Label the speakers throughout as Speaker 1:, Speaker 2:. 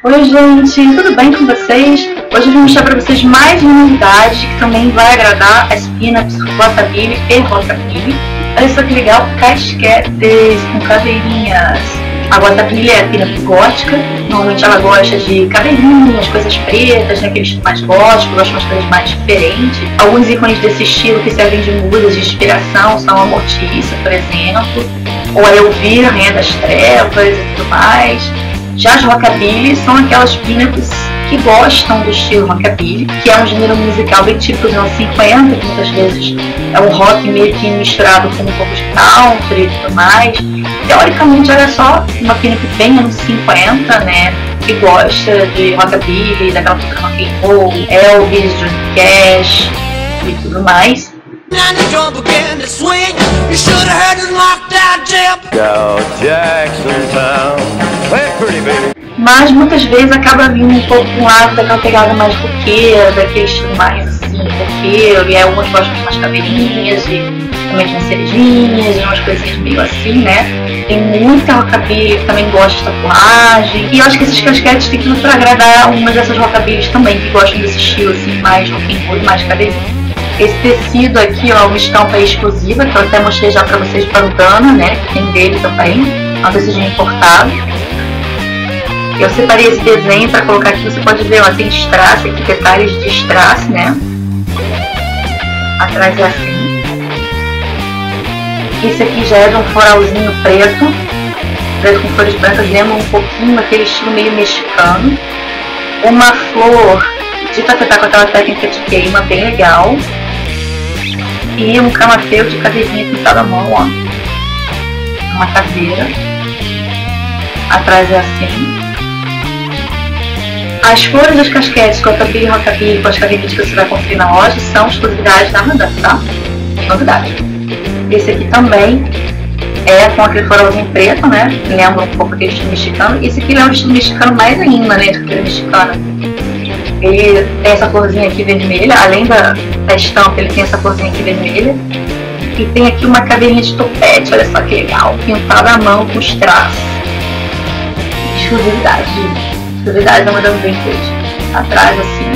Speaker 1: Oi gente, tudo bem com vocês? Hoje eu vou mostrar para vocês mais uma novidade que também vai agradar as peanuts rockabilly e rockabilly. Olha só que legal, casquetes com caveirinhas. A rockabilly é a peanut gótica, normalmente ela gosta de caveirinhas, coisas pretas, né, aquele estilo mais gótico, gosta de umas coisas mais diferentes. Alguns ícones desse estilo que servem de musas de inspiração são a Mortícia, por exemplo, ou a Elvira, Rainha das Trevas e tudo mais. Já as rockabilly são aquelas peanuts que gostam do estilo rockabilly, que é um gênero musical bem típico dos anos 50, que muitas vezes é um rock meio que misturado com um pouco de country e tudo mais. Teoricamente ela é só uma peanut bem anos 50, né, que gosta de rockabilly, daquela cultura rock and roll, Elvis, Johnny Cash e tudo mais. Mas muitas vezes acaba vindo um pouco um lado daquela pegada mais roqueira, daquele estilo mais assim, roqueiro, e alguns gostam de umas caveirinhas e também de umas cerejinhas, e umas coisinhas meio assim, né? Tem muita rockabilly que também gosta de tatuagem, e eu acho que esses casquetes tem tudo pra agradar algumas dessas rockabillys também, que gostam desse estilo assim, mais rock and roll, mais caveirinha. Esse tecido aqui, ó, uma estampa exclusiva, que eu até mostrei já pra vocês, bandana, né, que tem dele também, é um tecido importado. Eu separei esse desenho para colocar aqui, você pode ver, ó, tem strass aqui, detalhes de strass, né, atrás é assim. Esse aqui já é de um floralzinho preto com flores brancas, lembra um pouquinho aquele estilo meio mexicano. Uma flor de tafetá com aquela técnica de queima, bem legal. E um camafeu de caveirinha pintada à mão, ó. Uma caveira. Atrás é assim. As flores dos casquetes rockabilly e rockabilly com as caveirinhas que você vai conferir na loja são exclusividade da Madame, tá? Novidade. Esse aqui também é com aquele floralzinho preto, né? Lembra um pouco aquele estilo mexicano. Esse aqui é um estilo mexicano mais ainda, né? Do que o mexicano. Ele tem essa florzinha aqui vermelha, além da estampa, ele tem essa florzinha aqui vermelha. E tem aqui uma caveirinha de topete, olha só que legal, pintada à mão com strass. Exclusividade, exclusividade da Madame Vintage. Atrás assim.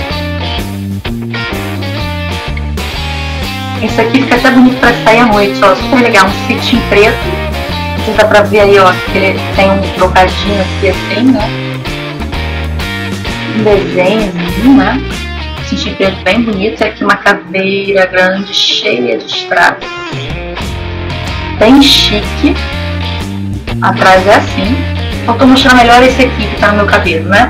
Speaker 1: Esse aqui fica até bonito pra sair à noite, ó, super legal, um cetim preto. Não sei se dá pra ver aí, ó, que ele tem um trocadinho aqui assim, né? Um desenhozinho, né? Cetim preto bem bonito. E aqui uma caveira grande, cheia de strass. Bem chique. Atrás é assim. Eu tô mostrando melhor esse aqui que tá no meu cabelo, né?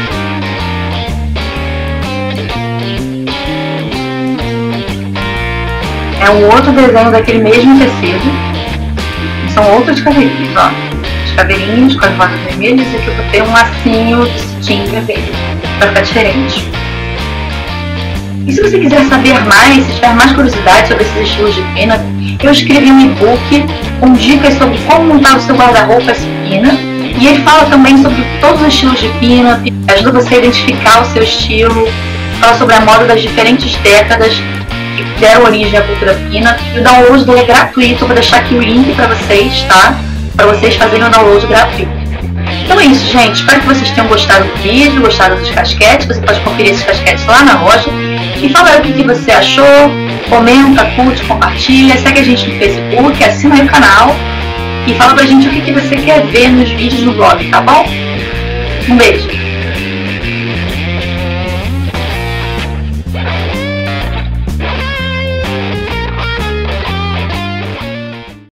Speaker 1: É um outro desenho daquele mesmo tecido. São outras caveirinhas, ó. As caveirinhas com as bordas vermelhas. E aqui eu vou ter um lacinho de cetim vermelho, pra ficar diferente. E se você quiser saber mais, se tiver mais curiosidade sobre esses estilos de peanut, eu escrevi um e-book com dicas sobre como montar o seu guarda-roupa peanut. E ele fala também sobre todos os estilos de peanut, ajuda você a identificar o seu estilo, fala sobre a moda das diferentes décadas que deram origem à cultura peanut. E o download dele é gratuito, eu vou deixar aqui o link para vocês, tá? Para vocês fazerem o download gratuito. Então é isso, gente. Espero que vocês tenham gostado do vídeo, gostado dos casquetes. Você pode conferir esses casquetes lá na loja. E fala aí o que você achou. Comenta, curte, compartilha. Segue a gente no Facebook, assina aí o canal. E fala pra gente o que você quer ver nos vídeos no blog, tá bom? Um beijo!